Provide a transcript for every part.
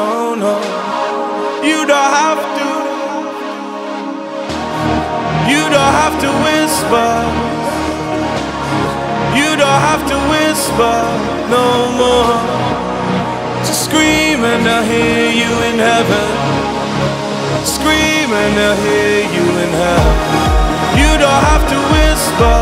no, no. You don't have to. You don't have to whisper. You don't have to whisper no more. Just scream and I'll hear you in heaven. Scream and I'll hear you in hell. You don't have to whisper.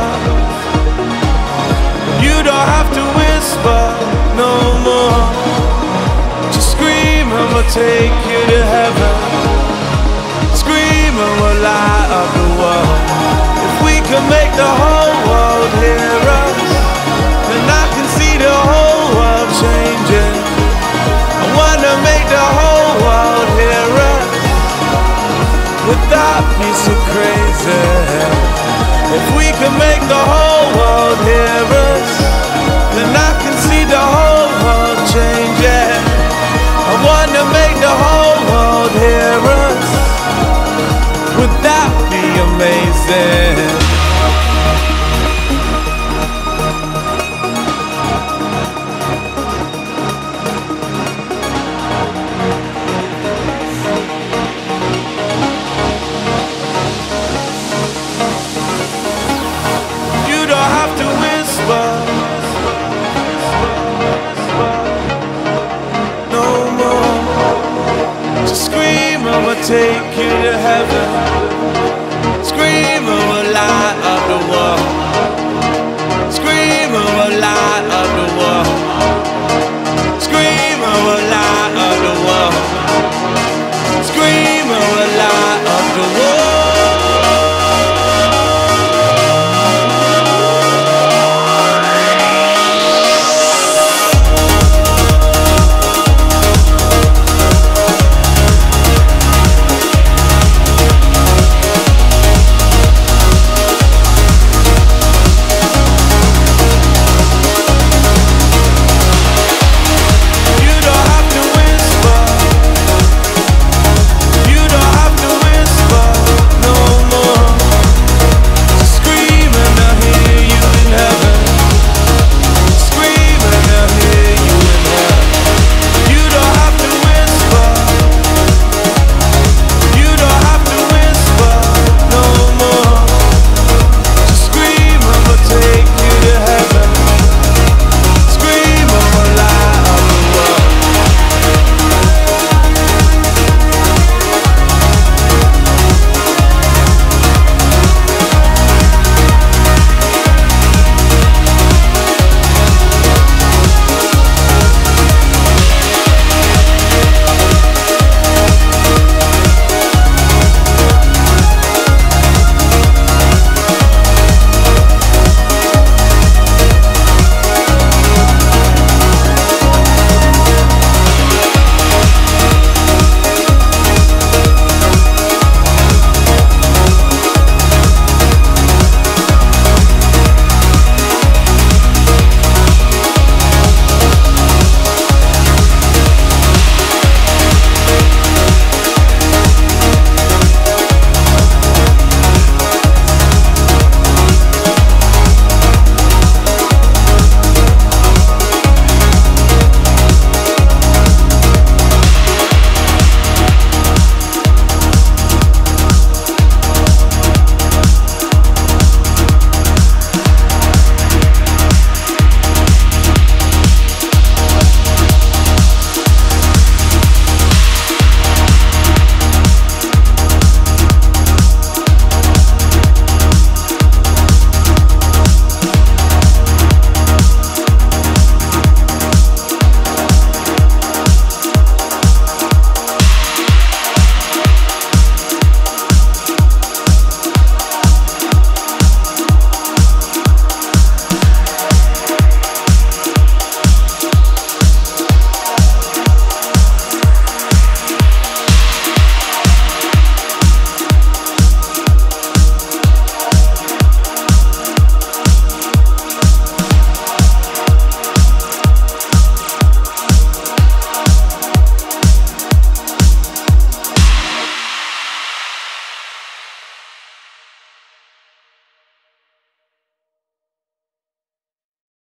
You don't have to whisper no more. Just scream and we'll take you to heaven. Scream and we'll light up the world. If we can make the whole world hear us, then I can see the whole world changing. I wanna make the whole world hear us. Would that be so crazy? If we can make the whole world hear us, then I can see the whole world changing. I wanna make the whole world hear us. Would that be amazing? You don't have to whisper no more. Just scream and we'll take you to heaven.